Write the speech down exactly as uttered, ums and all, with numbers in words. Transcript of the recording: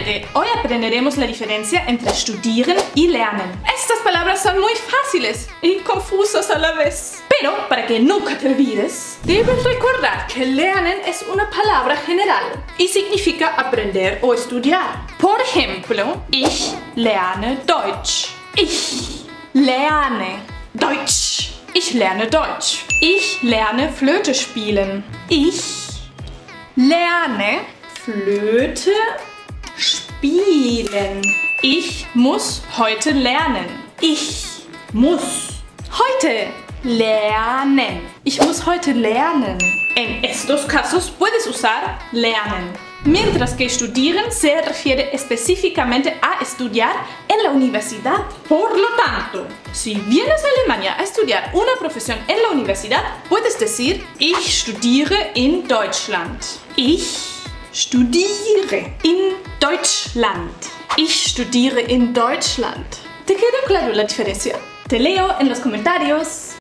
Gente, hoy aprenderemos la diferencia entre estudiar y lernen. Estas palabras son muy fáciles y confusas a la vez. Pero para que nunca te olvides, debes recordar que lernen es una palabra general y significa aprender o estudiar. Por ejemplo, ich lerne Deutsch. Ich lerne Deutsch. Ich lerne Deutsch. Ich lerne Flöte spielen. Ich lerne Flöte spielen. Ich muss heute lernen. Ich muss heute lernen. Ich muss heute lernen. En estos casos puedes usar lernen. Mientras que estudiar se refiere específicamente a estudiar en la universidad. Por lo tanto, si vienes a Alemania a estudiar una profesión en la universidad, puedes decir Ich studiere in Deutschland. Ich studiere in Deutschland. Ich studiere in Deutschland. ¿Te queda claro la diferencia? Te leo en los comentarios.